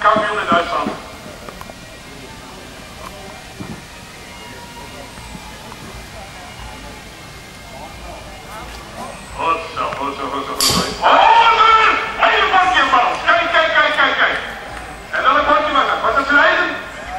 kampioen in Duitsland. Goed zo, goed zo, goed zo, goed zo. Oh, hele bordje van ons. Kijk, kijk, kijk, kijk, kijk. En welk bordje was dat? Was dat zijn eigen?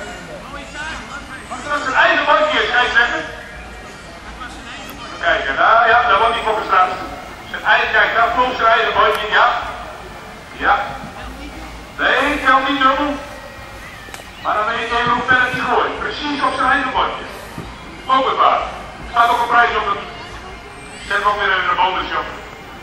Was dat zijn eigen bordje, scheidsrechter? Kijken, nou ja, daar wordt hij voor gestraft. Zijn eigen, kijk, daar volgt zijn eigen bordje, ja. Ja. Nee, telt niet dubbel. Maar dan weet je even hoe ver het is gooit. Precies op zijn eigen bordje. Ook het waar. Er staat ook een prijs op het. Zet hem ook weer even een bonusje op.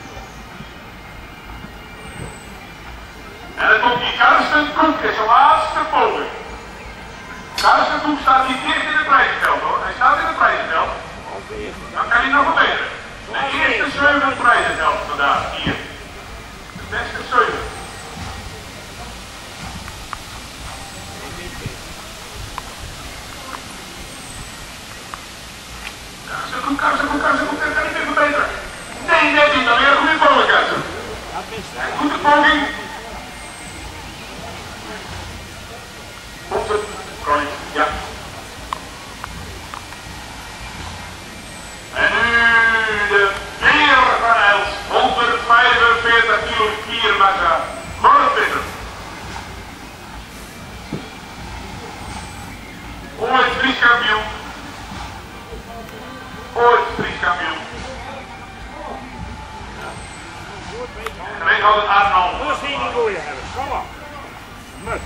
En dan komt die Karsten Koek, is zijn laatste poging. Karsten Koek staat niet dicht in het prijzenveld hoor. Hij staat in het prijzenveld. Dan kan hij nog verbeteren. De eerste 7 prijzengeld vandaag hier. De beste 7. Karsten Koek, dat kan ik weer verbeteren. Nee, net niet, dan weer een goede poging, Karsten. Een goede poging. Komt het? Correct, ja. En nu de Beer van Els, 145 kilo spiermassa, korfbitter. Ooit Fries kampioen. Ooit Fries kampioen. En weet altijd Arnold. Dat zie je niet voor je hebben, kom op. Mut.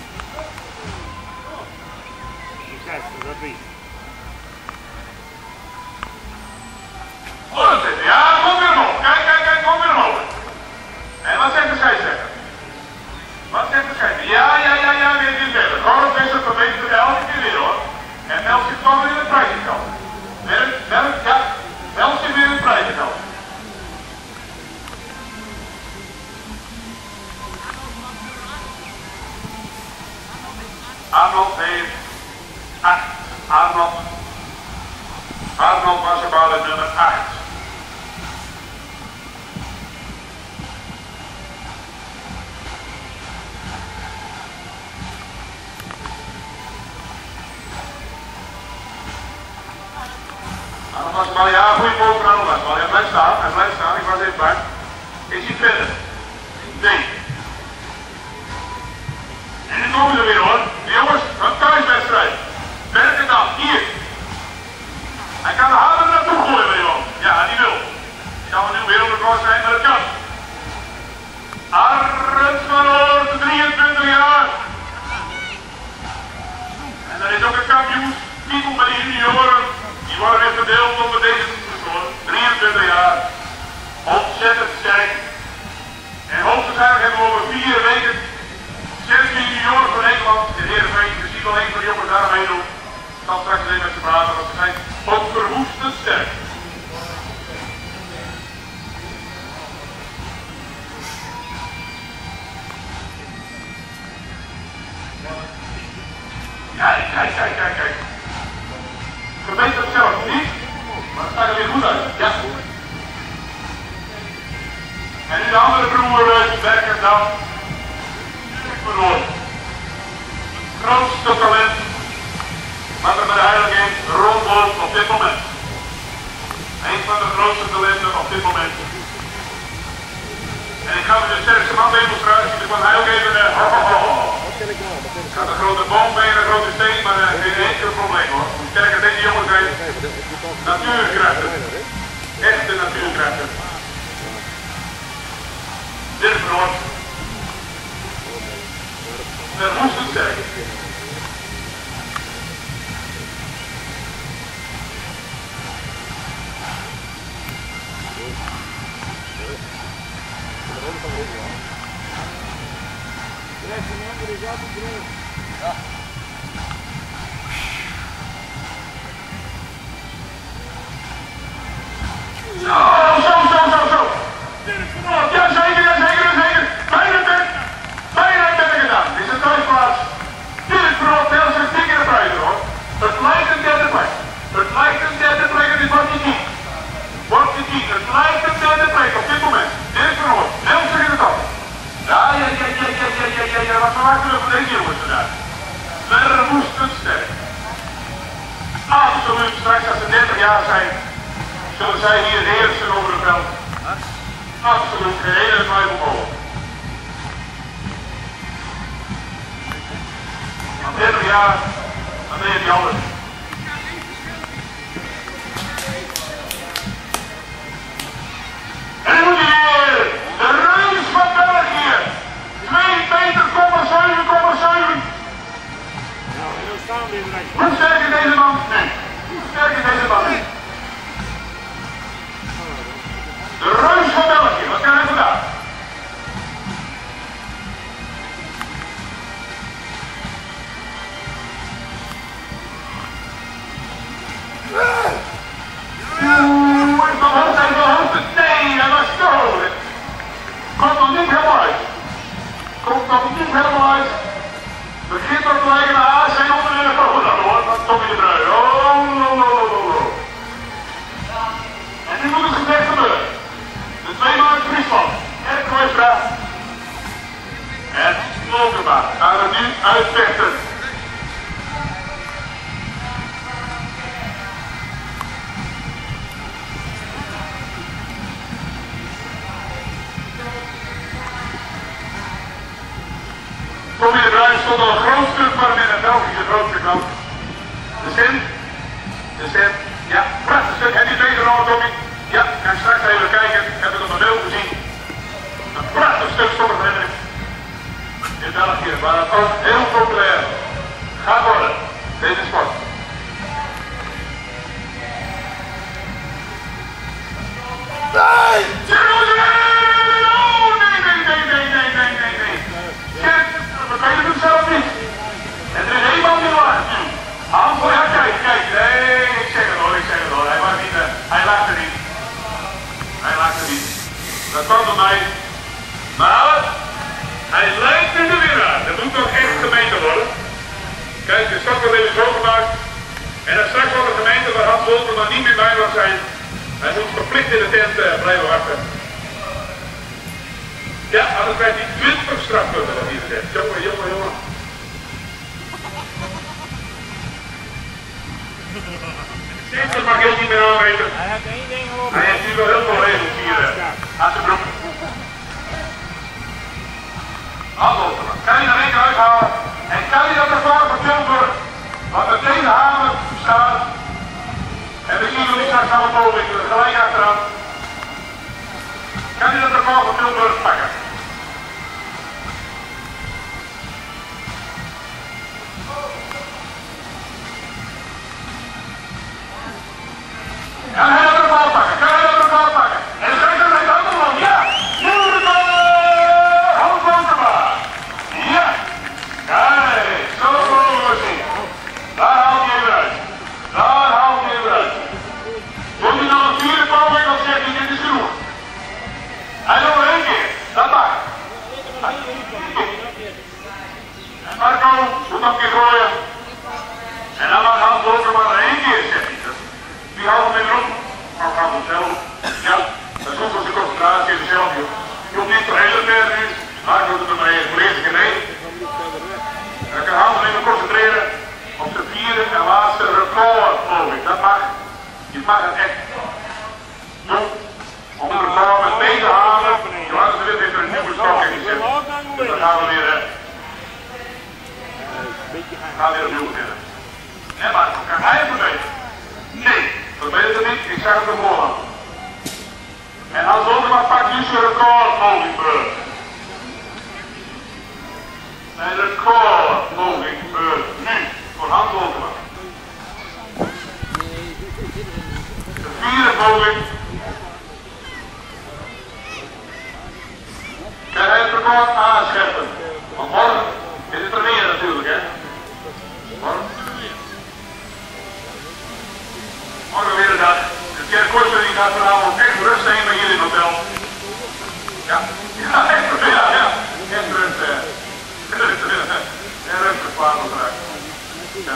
Kijk, dat wie. Ja, kom weer omhoog. Kijk, kijk, kijk, kom weer omhoog. En wat zegt de scheidsrechter? Wat zegt de scheidsrechter? Ja, weer dit verder. Korf is het, verbetert het elke keer weer hoor. En Mels zit gewoon weer in het prijzengeld. Mels zit weer in het prijzengeld. Arnold heeft 8. Arnold was er bij nummer 8. Arnold was maar ja, goede boven voor Arnold was. Hij blijft staan, ik was even bij. Is hij verder? Nee. En nu komen we weer hoor. Jongens, een thuiswedstrijd. Werken dan, hier. Hij kan de harder naartoe gooien, jongen. Ja, die wil. Zou we nu wereldrecord zijn, maar dat kan. Arends van Oort, 23 jaar. En dan is ook een kampioenstitel bij de junioren. Die worden weer verdeeld onder deze toestand. 23 jaar. Ontzettend sterk. En hoogstwaarschijnlijk hebben we over 4 weken 16 junioren van Nederland. De Heerenveen, je ziet wel een van de jongens daar meedoen. Ik zal straks even met ze praten, want ze zijn ook verwoestend sterk. Kijk. Verbetert het zelf niet, maar het staat er weer goed uit. Ja. En nu de andere broer, Berkendam. Verloren. Grootste talent. Wat er bij de Heilige is, rondloopt op dit moment. Een van de grootste talenten op dit moment. En ik ga met de sterkste man demonstratie, dus kan hij ook even Ik had een grote boom bij en een grote steen, maar geen enkel probleem hoor. Hoe sterker deze jongens zijn, natuurkrachten. Echte natuurkrachten. Dirk Verhoort. Verwoestend sterk. Ja. Zo. Ja, zeker. Bijna gedaan. Dit is een thuisplaats. Dirk Verhoort, Nels is dik in de prijzen hoor. Het lijkt een derde plek. En dit wordt niet 10. Het lijkt een derde plek op dit moment. Dirk Verhoort, Nels in de top. Ja, wat verwachten we van deze jaar zijn, zullen zij hier heersen over het veld. Absoluut, geen ene twijfel mogelijk. Na 30 jaar, dan ben je die anders. En dan moet je weer de reus van België. 2,7,7 meter. Nou, en dan staan we weer. Hoe sterk is deze man? Nee. Hoe sterk is deze man? De reus van België, wat kan hij vandaag? Hij is nog hoofd. Nee, hij was dood. Komt nog niet helemaal uit. Komt nog niet helemaal uit. Begint nog te lijken naar AC onder in de poten hoor. Dat is Tommy de Bruin. Oh. En nu moet het gezegd gebeuren. De twee man uit Friesland. Erik Kooistra. En Smolkema gaan er nu uitvechten. Tommy de Bruin stond al een groot stuk van hem in een Belgische grootste krant. De cent, ja, prachtig stuk. Heb je het meegenomen, Tommy? Ja, kan straks even kijken. Ik heb het op mijn beeld gezien. Een prachtig stuk stond er van hem in België, waar het ook heel populair gaat worden, deze sport. Nee! We weten het zelf niet. En er is één man die lacht. Hans, ja, kijk. Nee, ik zeg het hoor. Hij lachte niet. Dat kwam door mij. Maar, hij lijkt in de winnaar. Dat moet toch echt gemeten worden. Kijk, de stad wordt even zo gemaakt. En dan straks wordt de gemeente waar Hans Wolterman niet meer bij mag zijn. Hij moet verplicht in de tent blijven wachten. Ja, anders krijgt hij 20 strafpunten wat hier zegt. Jongen. Steeds mag ik niet meer aanweten. Hij heeft één ding op. Hij heeft nu wel heel veel regels hier aan zijn broek. Handelsman, kan je er één keer uithalen? En kan je dat ervaren van Tilburg, wat meteen de hamer staat? En we zien jullie straks aan het poging gelijk achteraan. Kan je dat ervaren van Tilburg pakken? Kan hij dat ervan pakken? En dan krijgt hij de andere man, ja! Nieuwe Hans Wolterman! Ja! Kijk, zo mogen we zien. Daar haalt hij weer uit. Doet hij nog een vierde poging, dan zegt hij dit is genoeg. Hij doet nog één keer, dat mag. En Marco moet nog een keer gooien. En dan mag Hans Wolterman er één keer, zegt hij. Die houdt hem in rond. Maar we gaan het zelf. Ja, dat is goed als de concentratie in zelf. Je hoeft niet voor hele ver nu. Maar ik moet het er maar even voor de eerste keer mee. En dan kan Hans even concentreren op de vierde en laatste recordpoging. Dat mag. Je mag het echt doen. Om de record met mee te halen. Johannes de Wit heeft er een nieuwe stok in gezet. Dus dan gaan we weer opnieuw beginnen. En maar, kan hij het verbeteren? Nee, verbeteren niet. Ik zeg het hem voorhand. En als Wolterman pakt nu zijn recordpogingbeurt. Een recordpogingbeurt. Nu, voor Hans Wolterman. De vierde poging. Kan hij het record aanscheppen? Want morgen is het er weer natuurlijk, hè? Morgen weer een dag. De Kerk Kooistra die gaat vanavond echt rust nemen hier in het hotel. Ja, echt rust. Echt rust. En rustig klaar nog eruit. Ja.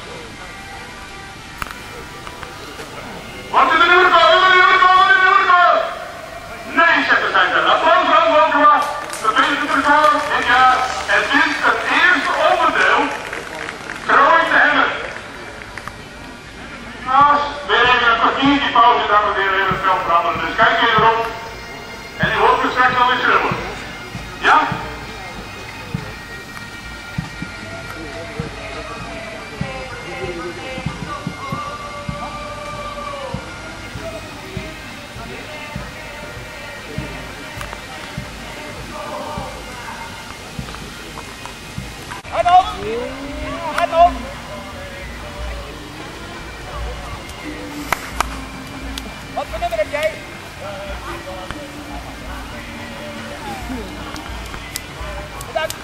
Wat is de nieuwe record? Wat voor nummer heb jij? Bedankt.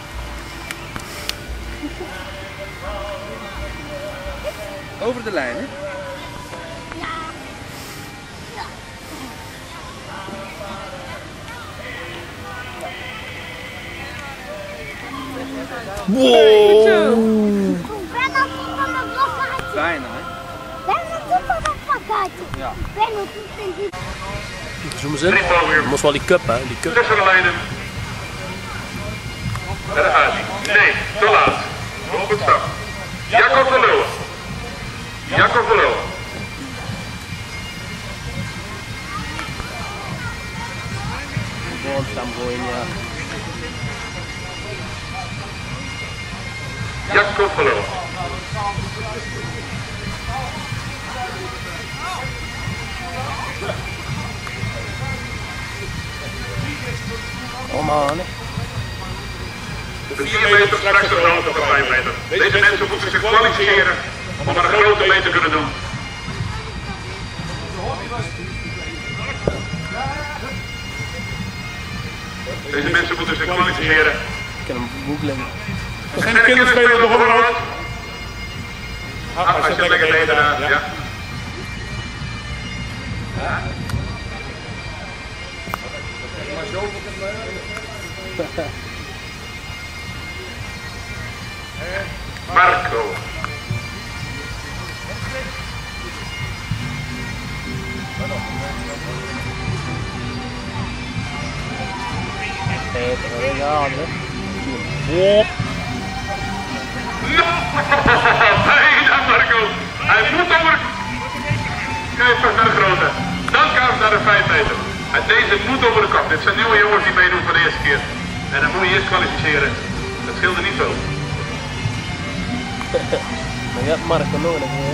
Over de lijn, hè? Wow! Bijna tot aan de plakkaatje. Bijna, hè? Bijna tot aan de plakkaatje. Ja. Bijna tot aan die... Zoom eens in. Je moest wel die cup, hè? Die cup. Tussen de lijnen. En daar gaat hij. Nee, te laat. Nog goed stap. Jacob van Leeuwen. Jacob van Leeuwen. Gewoon staan gooien, ja. Jacob van Leeuwen. Kom aan, hè. De 4 meter straks de grote op de 5 meter. Deze mensen moeten zich kwalificeren om een grote mee te kunnen doen. Deze mensen moeten zich kwalificeren. Ik kan hem googlen. Zijn de kinderspelers nog onderhoud? Hij zit lekker tegen daar, ja. Marco. Ja, hè. Bijna Marco. Hij moet over. Kijk pas naar de grote. Dan gaat het naar de 5 meter. En deze moet over de kop. Dit zijn nieuwe jongens die meedoen voor de eerste keer. En dan moet je eerst kwalificeren. Dat scheelde niet veel. Maar je hebt Marco nodig, hè.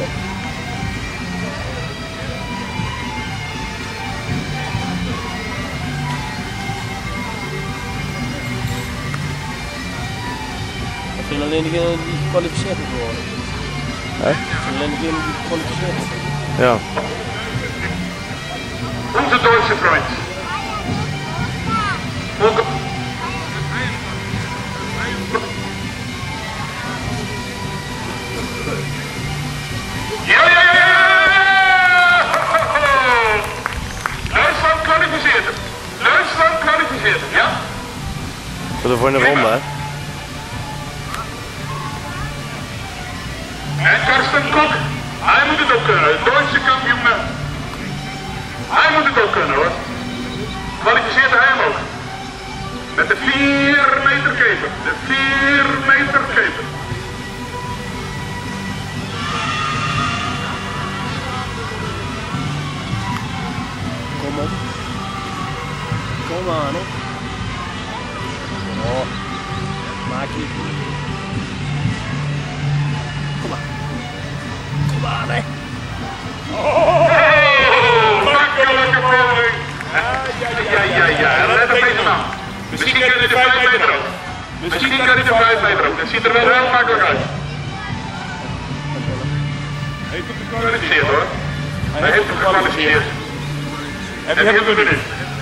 Dat zijn alleen degenen die gekwalificeerd moeten worden. Hè? Dat zijn alleen degenen die gekwalificeerd worden. Ja. Onze Duitse vriend. Duitsland kwalificeert hem. Duitsland kwalificeert hem, ja? Voor de volgende ronde, hè? En Karsten Kok, hij moet het ook kunnen. Duitse kampioen. Hij moet het ook kunnen, hoor. Kwalificeert hij hem ook. Met de 4 meter keper. De 4 meter keper. Kom op. Kom aan, hè. Oh. Maak je. Kom aan. Kom aan, hè. Makkelijke poging. Ja. Let op deze man. Misschien kan hij de 5 meter ook. Misschien kan hij de 5 meter ook. Dat ziet er wel heel makkelijk uit. Heeft het Gekwalificeerd, hoor. Hij heeft hem gekwalificeerd. Heb En je hebben we het nu.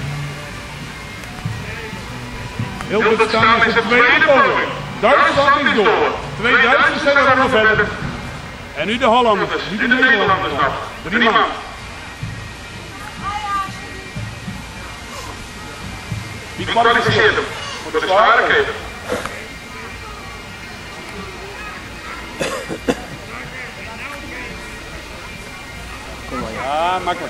Heel goed staan is de tweede poging. Duitsland is door. 2 Duitsers zijn er nog verder. En nu de Hollanders. Nu de Nederlanders nog. 3 man. Wie Die kwalificeert hem voor de zware keper. Kom maar, ja. Ja, makkelijk.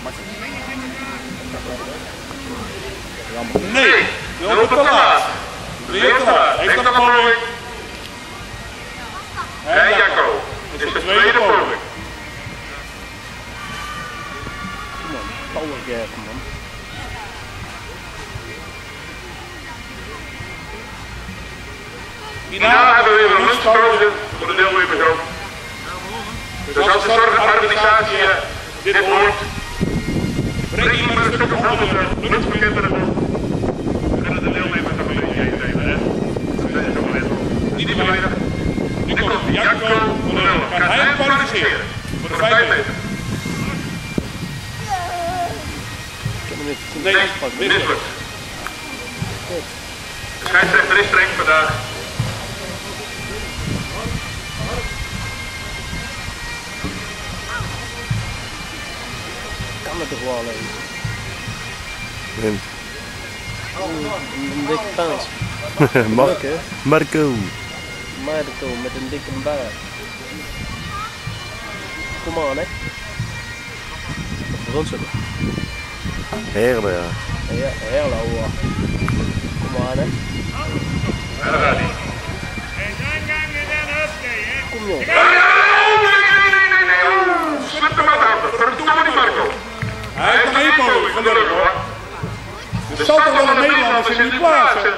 Nee, loopt het te laat. Weer te laat. Heeft nog een poging. En Jacco. Dit is de tweede poging. Kom on, power gap, man. Hierna hebben we weer een goed gekozen voor de deelnemers ook. Dus als de zorgorganisatie dit hoort, breng hier maar een stuk of 100 lunchpakketten erop. Dan kunnen de deelnemers nog een beetje eten nemen, hè? Dat is ook wel niet te weinig. Nu komt Jacco van der Lille. Kan hij kwalificeren voor de 5 meter? Nee, mislukt. De scheidsrechter is streng vandaag. Kan het toch wel alleen? Wint. Een dikke paans. Marco. Marco met een dikke baard. Kom aan, hè. Ronselen. Heerlijk, ja. Ja, heel ouwe. Kom aan, hè. En daar gaat hij. Kom joh. Nee. Slip hem uit de handen. Verdomme die Marco. Hij heeft nog 1 poging, gelukkig hoor. Er zal toch wel een Nederlander in die plaatsen.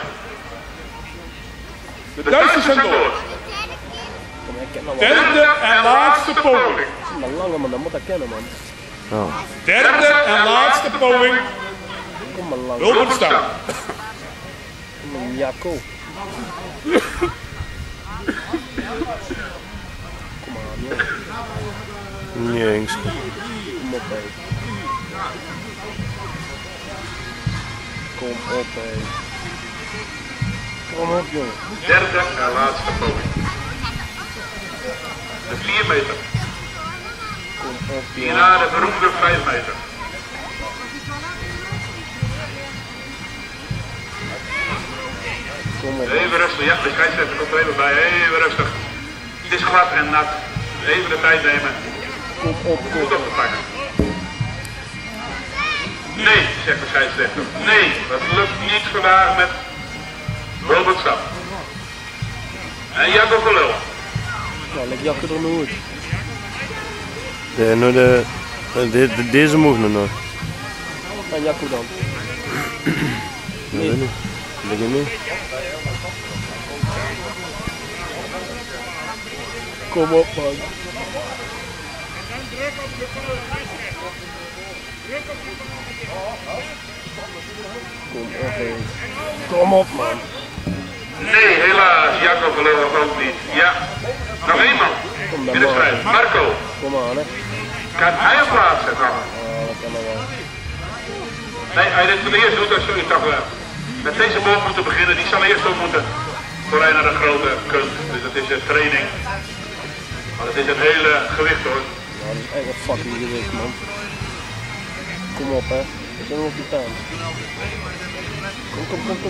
De Duitsers zijn door. Kom, ik ken nog wel. Derde en laatste poging. Maar lange man, dat moet dat kennen man. Oh. Derde en laatste poging. Kom maar lang. Wilbert staan. Kom maar Jacco. Kom aan joh. Niet eens. Kom op hé. Kom op hé. Kom op jongen. Derde en laatste poging. De 4 meter. Kom op jongen. Hierna de beroemde 5 meter. Kom op. Even rustig, ja, de scheidsrechter komt er even bij. Even rustig. Het is glad en nat. Even de tijd nemen. Kom op, kom Goed op te pakken. Nee, zegt de scheidsrechter. Nee, dat lukt niet vandaag met Wilbert Stap. En Jacco van Lille. Nou, leg Jacco er nooit. Deze moet nog. En Jacco dan? Nee. Dat weet ik niet. Dat weet ik niet. Kom op man. Kom op hé. Kom op man. Nee, helaas, Jacco van Lille ook niet. Ja, nog 1 man. Kom dan Dit is maar. 5. Marco, Kom aan hè. kan hij een plaats zetten? Oh, dat kan nog wel. Nee, hij dit voor de eerst doet, dan zul je toch met deze boot moeten beginnen. Die zal eerst ook moeten voor hij naar de grote kunt. Dus dat is een training. Maar het is een hele gewicht hoor. Ja, dat is echt een fucking gewicht man. Kom op hè. We zijn nog op die taan. Kom. Kom op.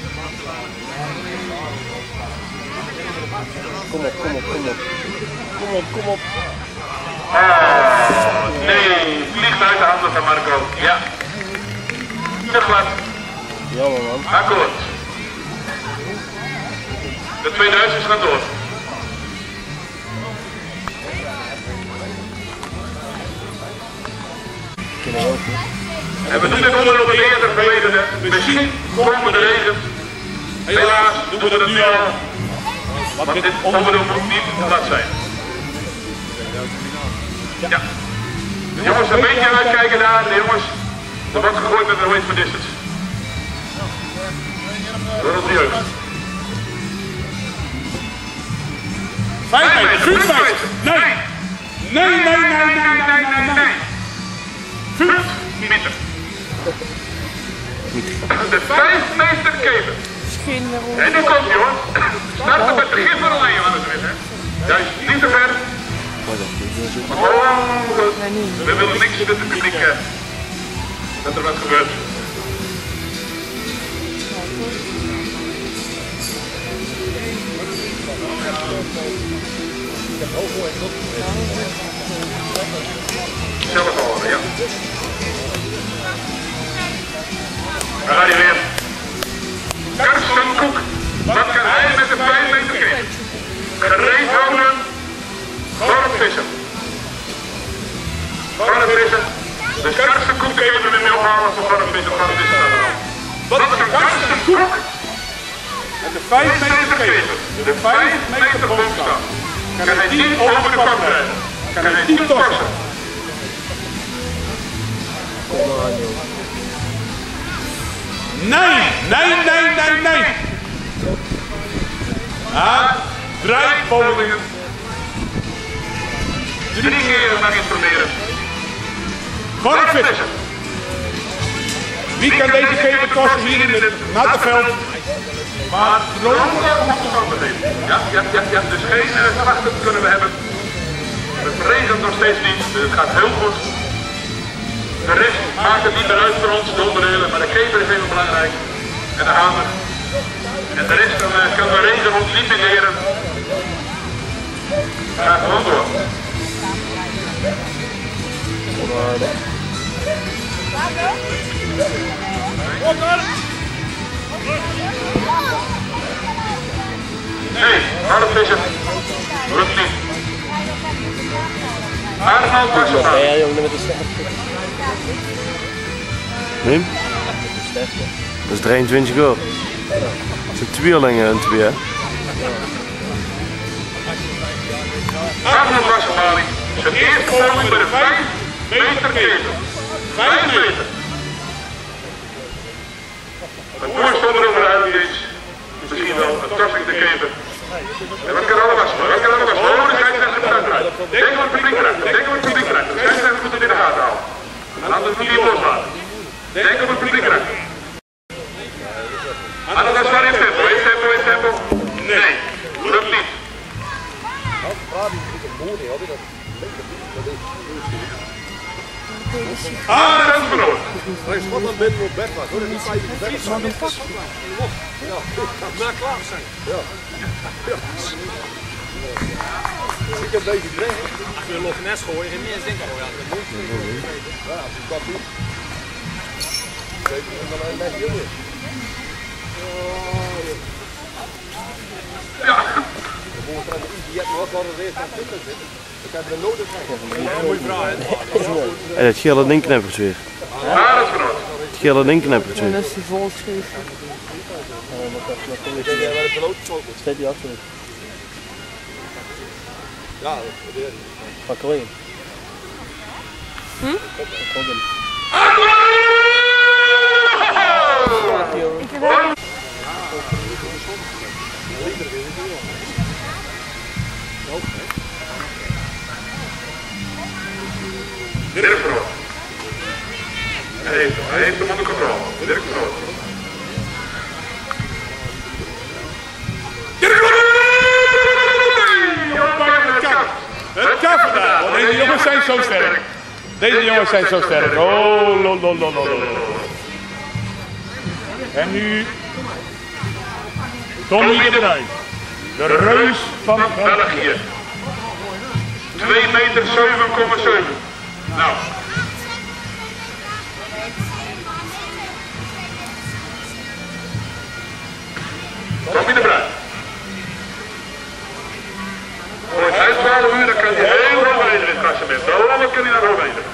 Kom op. Oh, nee, vliegt uit de handen van Marco. Ja. Te glad. Jammer man. Akkoord. De 2 Duitsers gaan door. Kunnen we ook niet. En we doen dit onder de eerder verledene. Misschien komen de regens. Helaas doen we dat nu al. Want dit onderdeel moet niet glad zijn. Ja. Jongens, een beetje uitkijken daar. De jongens. Er wordt gegooid met een race for distance. Door onze jeugd. 5 meter, Guus 5. Nee. 5 meter. De 5 meter keven. En nu komt hij hoor. Starten met begin van de lijn aan het winnen. Juist, niet te ver. Oh, we willen niks met het publiek dat er wat gebeurt. Zelf horen, ja. Daar gaat hij weer. Karsten Koek. Wat kan hij met de 5 meter geven? Gereed houden. Gorp vissen. Gorp vissen. Dus Karsten Koek even met me ophalen voor Gorp vissen. Wat kan Karsten Koek En de 5 meter geven. De 5 meter kan hij niet over de kop rijden. Kan hij niet torsen. Nee, nee, nee, nee, nee. Ja, draai pogingen. 3 keer mag je het proberen. Gewoon een visser. Wie kan deze keper torsen hier in het natte veld? Maar droom. Ja, dus geen gedachten kunnen we hebben. Het regent nog steeds niet, dus het gaat heel goed. De rest maakt het niet meer uit voor ons, de onderdelen, maar de keper is heel belangrijk. En de hamer. En de rest kan de regen ons niet negeren. Ga gewoon door. Nee, harde vissen. Lukt niet. Arnold Wasselman. Ja, jongen, met de sterkte. Nee? Dat is 23 euro. Dat zijn tweelingen en twee, hè? Arnold Wasselman. Zijn eerste poging bij de 5 meter keper. 5 meter. Het voorstander over de uitgeeft. Misschien wel een tossing de keper. En wat kan alles was? Wat kan alles was? Oh, de scheidsrechter moet uitrijden. Denk aan het publiek krijgt. Denk aan het publiek krijgt. De scheidsrechter moet het in de gaten houden. En anders moet hij loslaten. Denk aan het publiek krijgt. En dat is maar in tempo. In tempo, in tempo. Nee, lukt niet. Ah, dat is verloren. Hij is wat een beetje op bed was, hoor. Die 5 bed was. Ja, na klaar zijn. Ja. Ik heb deze gekregen. Als je Loch Ness gooien, geen meer zinken gooien. Ja, als ik dat doe. Kijk, dan een net hier. Ja. Dan volgens mij de IGF nog wel een race aan tussen zitten. Ik heb er nodig van. Ja, moet je vragen. En het gele inkneppers weer. Ah, dat is verloren. Het gele inkneppers weer. Dat is die volgeschreven. Staat die achter? Ja, dat probeer ik. Pak alleen. Dirk Verhoor. Hij heeft hem onder controle. Dirk Verhoor. Dirk Verhoor! Het kan vandaag, want deze jongens zijn zo sterk. Deze jongens zijn zo sterk. Oh, lololololol. En nu Tommy de Bruin. De reus van België. 2 meter 7,7. Nou. Tommy de Bruin. Voor het uit 12 uur dan kan hij heel hoog rijden in het klassement. Zo lang kan hij naar hoog rijden.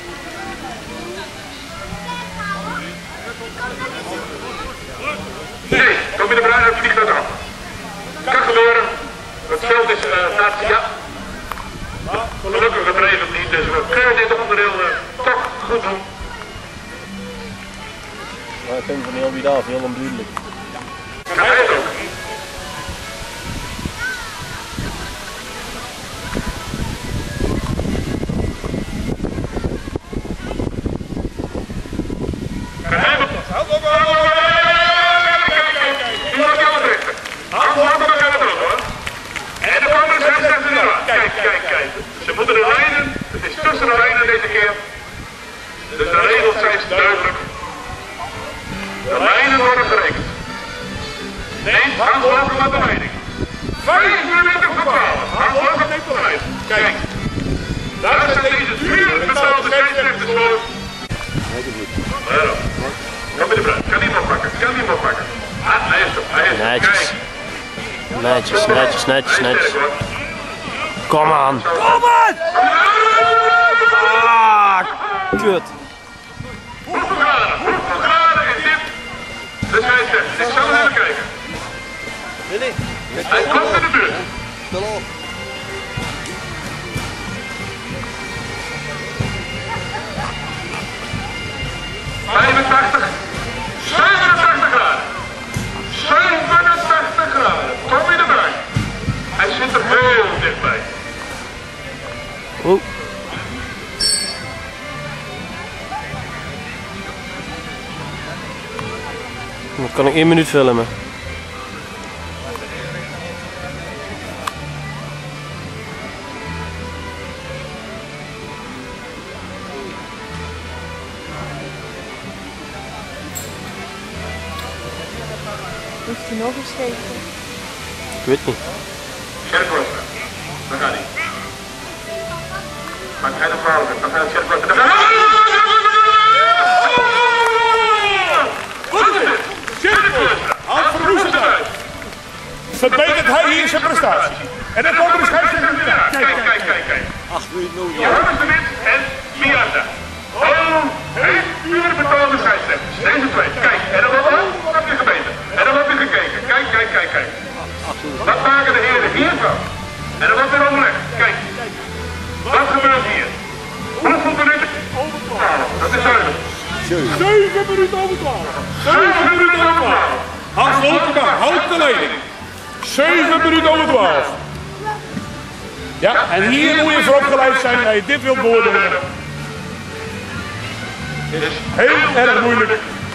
Nee, Tommy de Bruin heeft vliegt uit af. Kan gebeuren. Het veld is nat, ja. Gelukkig het regent niet, dus we kunnen dit onderdeel toch goed doen. Maar ik vind van heel wie af, heel onduidelijk. Kan hij het ook? Kan hij het? Doe dat jou richten. Handen gaan het erop hoor. En de andere scheidsrechter eraan. Kijk, kijk, kijk. Ze moeten de lijnen, het is tussen de lijnen deze keer. Dus de regels zijn duidelijk. De lijnen worden gerekend. Neemt Hans Logan met de leiding. 25 voor 12. Hans Logan neemt de leiding. Kijk. Daar zijn deze duur betaalde scheidsrechters voor. Kom bij de bruid. Kan iemand pakken. Kan iemand pakken. Ah, hij is er. Hij is er. Netjes. Kijk. Netjes, netjes, netjes, netjes. Kom aan. Kom aan! Ah, kut. Hoeveel graden? Hoeveel graden is dit? De scheidsrechter. Ik zal even kijken. Willy, Hij komt in de buurt. heel dichtbij. Oh. Dan kan ik 1 minuut filmen. Heeft hij nog eens gegeven? Ik weet niet. Scherp worden. Dan gaat hij. Maar hij de vrouw, dan gaat het scherp worden. Dan gaat hij. Hans Verroes het uit. Verbetert hij hier zijn prestatie. En dan komt de scheidsrechter weer aan. Kijk. 8 minuten nodig. Johannes de Wit en Miranda. Oh, heeft puur betaalde scheidsrechters. Deze twee. Kijk, en dan wordt weer gebeten. En dan wordt weer gekeken. Kijk. Wat maken de heren hiervan? En dan wordt weer overlegd. Kijk. Wat gebeurt hier? Hoeveel minuten? Over 12. Dat is duidelijk. 7 minuten over 12. 7 minuten over 12. Hans Wolkema houdt de leiding. 7 minuten over 12. Ja, en hier moet je voor opgeleid zijn dat je dit wilt beoordelen. Heel erg moeilijk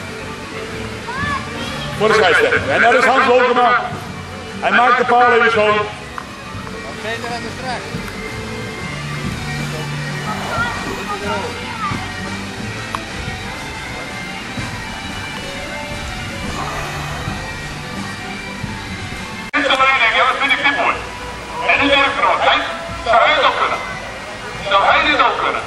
voor de scheidsrechter. En dat is Hans Wolkema. Hij maakt de paal even schoon. Peter en de straks. Ja, dat vind ik dit mooi. En nu denk ik nog, zou hij het ook kunnen? Zou hij dit ook kunnen?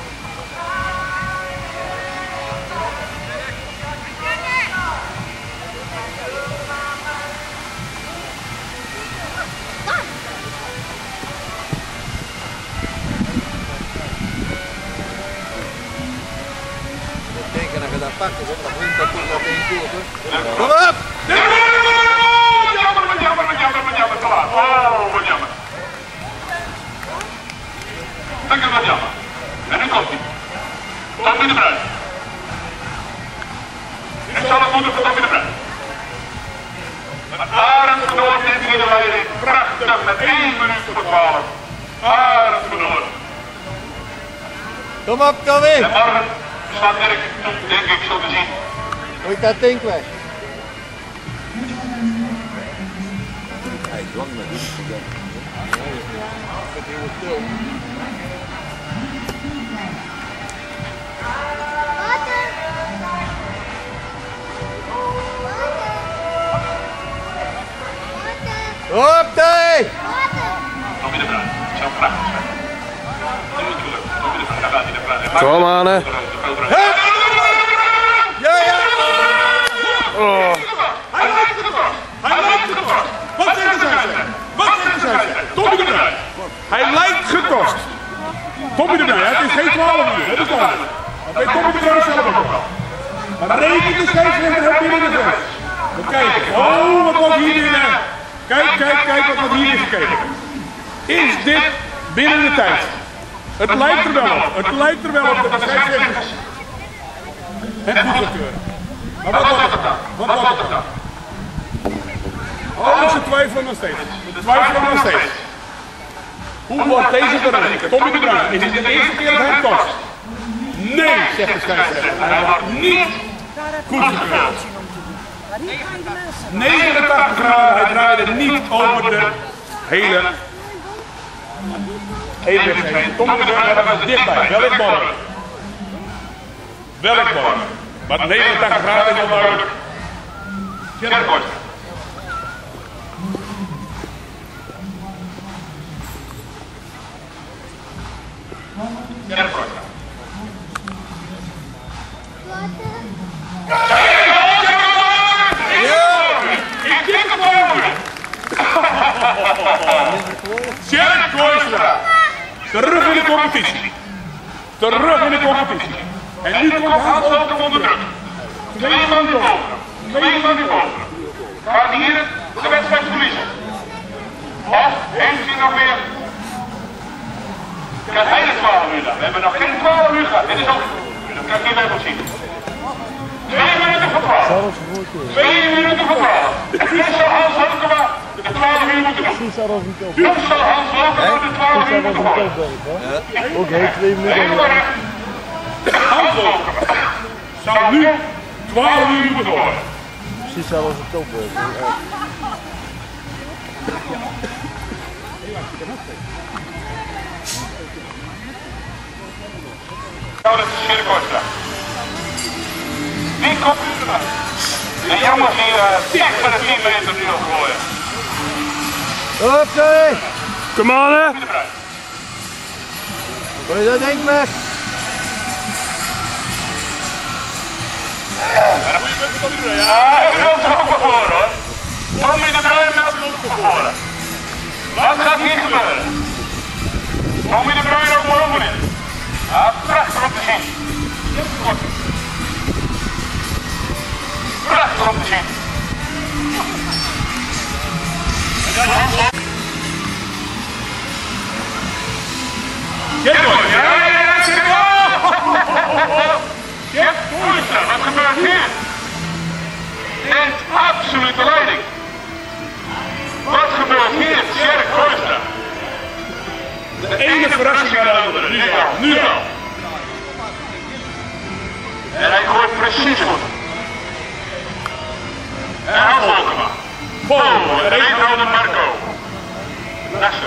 Ik denk dat je dat pakt, dan wint dat toch dat 1 keer. Kom op! Jammer, te laat. Oh, wat jammer. Dat is wat jammer. En nu komt hij. Tommy de Bruin. Ik zal het moeten voor Tommy de Bruin. Maar Arend Genoor neemt hier de leiding. Prachtig met 1 minuut voor 12. Arend Genoor. Kom op, Tommy! En morgen staat Dirk toe, denk ik, zo te zien. Gooi dat ding weg. Hij is lang met iets gedaan. Met heel stil. Op, Thij! Tommy de Bruin, het zou prachtig zijn. Tommy de Bruin, daar gaat hij de Bruin. Kom aan, hè. Ja! Oh. Hij lijkt gekost. Wat zegt de scheidsrechter? Tommy de Bruin. Hij lijkt gekost. Tommy de Bruin, het is geen 12 uur. Dat is duidelijk. Dat weet Tommy de Bruin zelf ook wel. Maar rekent de scheidsrechter het binnen de grens. We kijken. Oh, wat wordt hier binnen. Kijk wat wordt hier gekeken. Is dit binnen de tijd? Het lijkt er wel op. Het lijkt er wel op dat de scheidsrechter het goed wil keuren. Maar wat wordt het dan? Wat wordt het dan? Oh, ze twijfelen nog steeds. Hoe wordt deze berekend? Tommy de Bruin, is het de eerste keer dat hij het kost? Nee, zegt de scheidsrechter. Hij wordt niet goed gekeurd. 89 graden, hij draaide niet over de hele wedstrijd. Tommy de Bruin was dichtbij, welk morgen. Maar 89 graden is wel duidelijk. Sjerk Kooistra, terug in de competitie. En nu komt Hans ook onder druk. 2 man die boven. Gaat hier de wedstrijd verliezen? Of heeft hij nog weer? Kan hij de 12 uur dan? We hebben nog geen 12 uur gehad. Dit is ook, dat kan ik niet meer zien. 2 minuten voor 12. 2 minuten voor 12. En dit zal Hans Wolkema de de 12 uur moeten doen. Precies als een top. Nu zal Hans Lokeman de 12 uur moeten gooien. Oké, 2 minuten. Helemaal recht. Hans Lokeman Zou nu 12 uur moeten gooien. Precies als een top. Nou, dat is Sjerk Kooistra. Die komt nu eruit. De jongens die dicht bij de 10 meter nu nog gooien. Oké. Kom aan hè. Wat is dat denk ik weg? Ja, ik wil het ook wel horen hoor. Tommy de Bruin meldt het ook wel horen. Wat gaat hier gebeuren? Tommy de Bruin ook maar onderin. Ja, prachtig om te zien. Prachtig om te zien. Ja, wat gebeurt hier? Neemt absolute leiding. Wat gebeurt hier? Sjerk Kooistra. De ene verrassing naar de andere. Nu al. En hij gooit precies goed. En Hans Lokema. Oh, en een Marco. Nasser.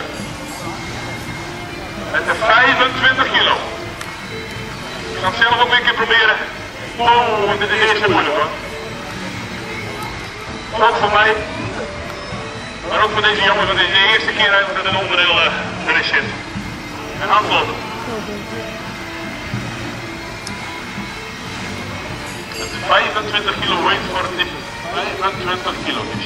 Met de 25 kilo. Ik ga het zelf ook weer een keer proberen. Oh, dit is eerst moeilijk hoor. Ook voor mij. Maar ook voor deze jongen, want dit is de eerste keer dat een onderdeel erin zit. En Hans Lokema. Met 25 kilo weight voor het tip. 25 kilo is.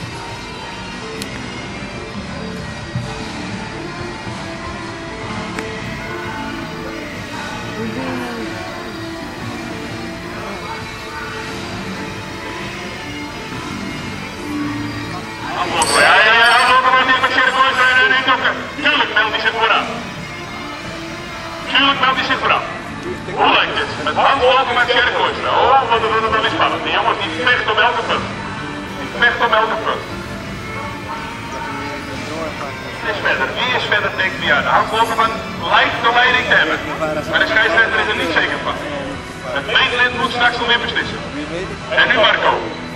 Tuurlijk meldt hij zich vooraan. Tuurlijk meldt hij zich vooraan. Hoe lijkt dit? Met Hans Lokema en Sjerk Kooistra. Oh, wat is spannend. Die jongens die vechten om elke punt. Die vechten om elke punt. Wie is verder denkt wie uit? Hans Lokema lijkt de leiding te hebben. Maar de scheidsrechter is er niet zeker van. Het mainland moet straks nog weer beslissen. En nu Marco.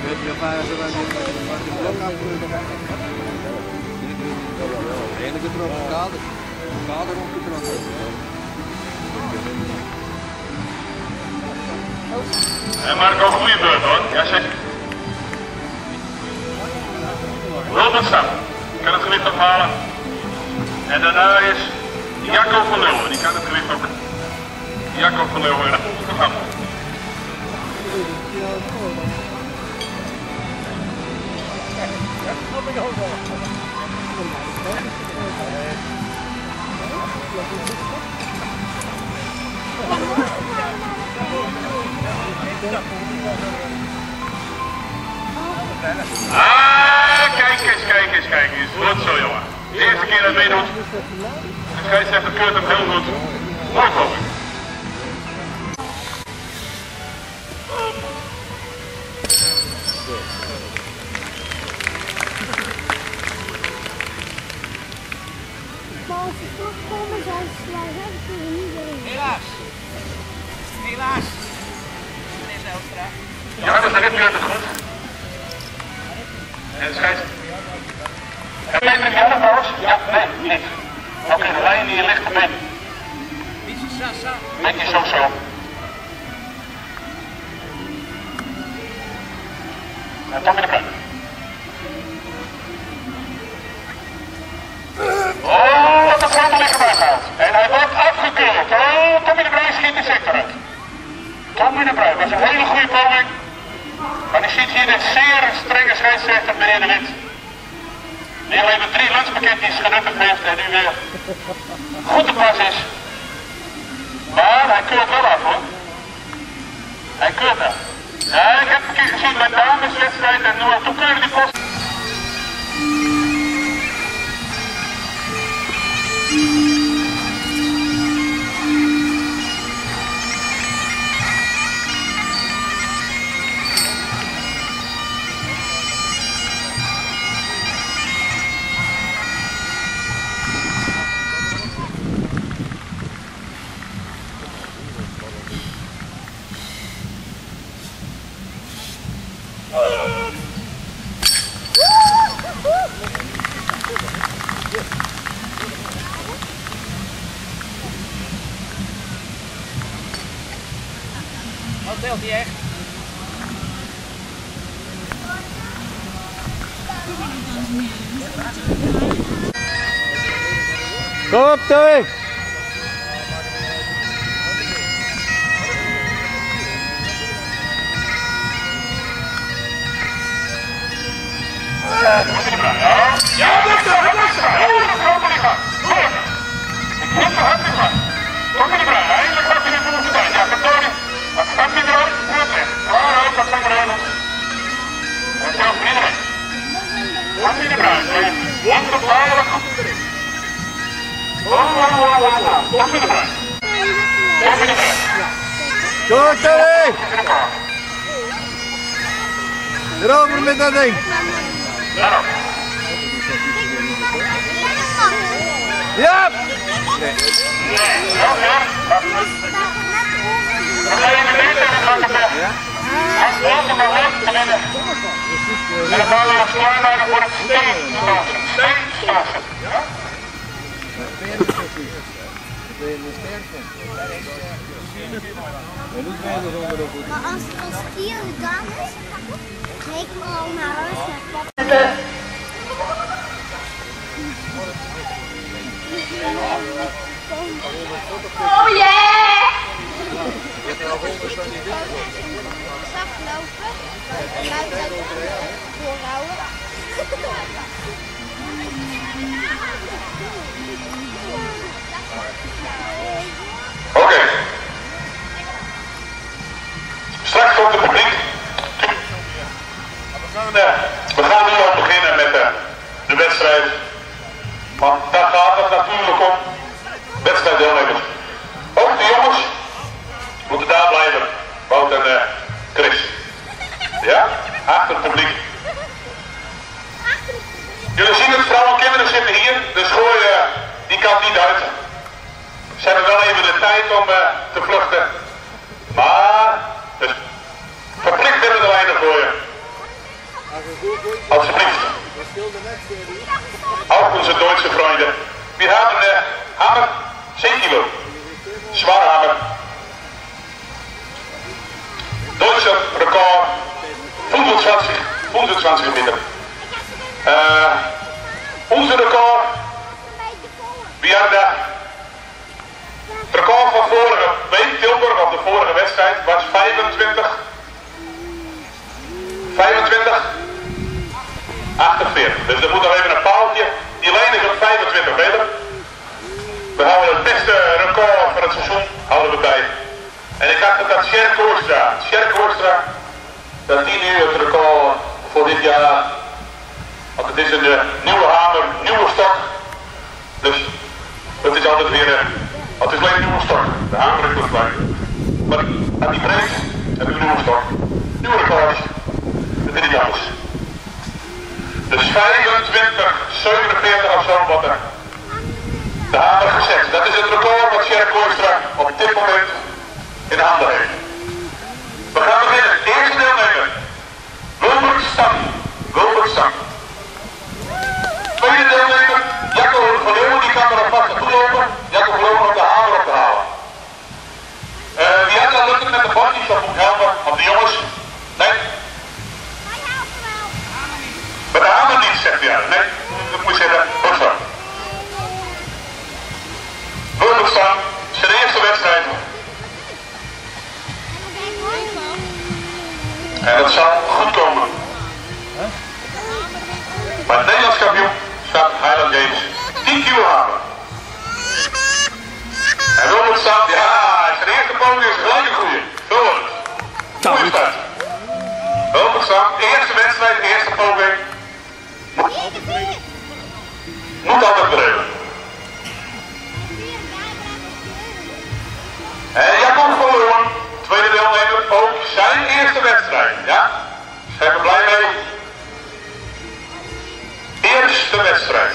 En Marco, goede beurt hoor. Ja zeker. Robert Stam kan het gewicht ophalen. En daarna is Jacco van Leeuwen. Die kan het gewicht ook. Jacco van Leeuwen en dat moet het gaan. Ah, kijk eens. Goed zo jongen. De eerste keer dat meedoet. De scheidsrechter keurt hem heel goed. Mooi poging. Maar als ze terugkomen zijn ze sluiten, kunnen we niet heen. Helaas. Helaas. Meneer Zijlstra. Ja, dat is net weer goed. En de scheidsrechter. Heb je met die andere trouwens? Ja, nee, niet. Oké, de lijn die ligt een beetje. Beetje zo. En Tommy de Bruin. Oh, wat een grote liggen uitgehaald. En hij wordt afgekeurd. Oh, Tommy de Bruin schiet de sector uit. Tommy de Bruin, dat is een hele goede poging. Maar je ziet hier de zeer strenge scheidsrechter, meneer De Wit. Die al even 3 landspaketjes genuttigd heeft en nu weer goed te pas is. Maar hij keurt wel af hoor. Hij keurt af. Ja, ik heb een keer gezien bij de dameswedstrijd en toen keurde die post. telt hij echt. Kom op, Tommy! Ja, dat is er! Kom in de brand, eindelijk gaat hij in de boel zijn. Ja, verdorie. Wat staat hij eruit? Waaruit, dat zijn de regels. Dat geldt voor iedereen. Kom in de brand, wonderbaarlijk. Kom in de brand. Kom in de brand. Kom, Tommy! Erover met dat ding! Ja! En dan gaan we ons klaarmaken voor het steenstoten. Steenstoten. Maar als het hier gedaan is, ga ik al naar huis. Oh yeah! Zacht lopen, luid voorhouden. Oké. Straks komt het publiek. We gaan nu al beginnen met de wedstrijd. Want daar gaat het natuurlijk om. Wedstrijddeelnemers. Ook de jongens moeten daar blijven. Wout en Chris. Ja? Achter het publiek. Jullie zien het, vrouwen en kinderen zitten hier. Dus gooi die kant niet uit. Ze hebben wel even de tijd om te vluchten. Maar, dus verplicht binnen de lijnen gooien. Alsjeblieft. Auch onze Duitse Freunde. Wir haben Hammer 10 Kilo. Zware Hammer. Deutsche Rekord 25 Meter. Onze record. We hadden het record van vorige week, Tilburg, of de vorige wedstrijd, was 25. 48. Dus er moet nog even een paaltje. Die lijn is op 25 meter. We houden het beste record van het seizoen, houden we bij. En ik dacht dat Sjerk Koorstra, dat die nu het record voor dit jaar, want het is een nieuwe hamer, nieuwe stok. Dus het is altijd weer, het is alleen een nieuwe stok. De hamer is nog klein. Maar aan die breekt hebben we een nieuwe stok. Nieuwe record. Het is niet anders. Dus 25, 47 of zo wat de hamer gezet. Dat is het record wat Sjerk Koorstra op dit moment in de handen heeft. We gaan beginnen. Eerste deelnemer. Wilbert Stam. Tweede deelnemer. Jacco van Leeuwen, die kan er alvast naartoe lopen. Jacco van Leeuwen om de hamer op te halen. Wie had dat lukt het met de bandjes, dat moet helpen. Of de jongens. Nee. Met de hamer niet, zegt hij. Nee, dat moet je zeggen. Goed zo. Wilbert Stam, zijn eerste wedstrijd. En dat zal goed komen. Maar het Nederlands kampioen staat Highland Games 10 kilo hamer. En Wilbert Stam, ja, zijn eerste poging is gelijk een goeie. Zo wordt het. Goeie start. Wilbert Stam, eerste wedstrijd, eerste poging. Moet altijd beleven. En Jacob van Leeuwen, tweede deelnemer, ook zijn eerste wedstrijd. Ja, zijn we blij mee. Eerste wedstrijd.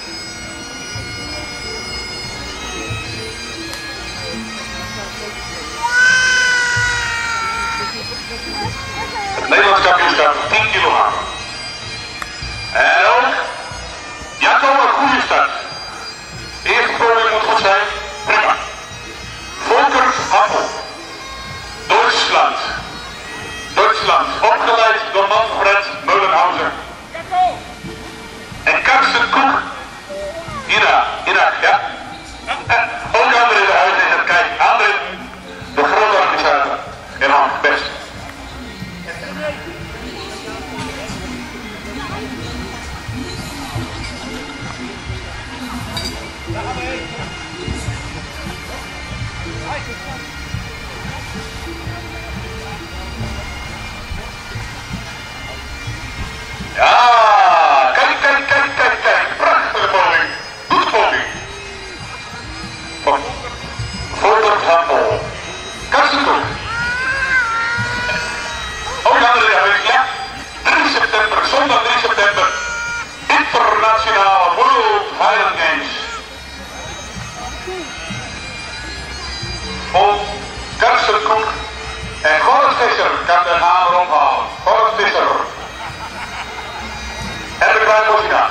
Het Nederlands kampioenschap 10 kilo hamer. En ook Jacco een goede start. Eerste poging moet goed zijn. Prima. Volker Appel. Duitsland. Ja, kijk, kijk, kijk, kijk, kijk. Prachtige poging. Goede poging. Van Volkert Handel. Karstenkoek. Ook aan de dag, ja. 3 september, zondag 3 september. Internationale World Highland Games. Vol Karstenkoek en Gorrit Visser kan de hamer ophalen. Gorrit Visser. En de kleine Bosina.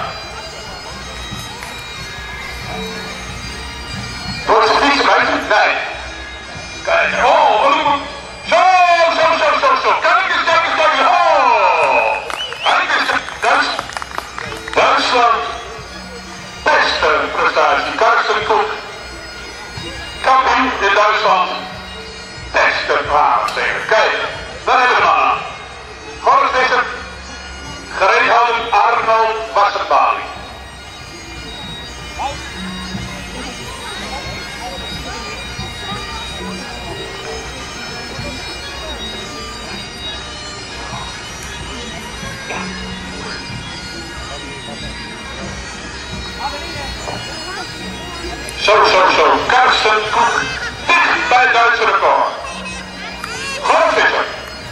Door de fietsen buiten? Nee. Kijk, oh, wat doen we? Zo. Kijk eens. Oh. Kijk eens, Duitsland. Beste prestatie. Karstenkoek. Kampioen in Duitsland. Beste plaats tegen. Kijk, daar hebben we hem aan. Gorrit Visser. Gereed houden Arnold Wasserbali. Zo. Karstenkoek. Dicht bij het Duitse record. Gorrit Visser.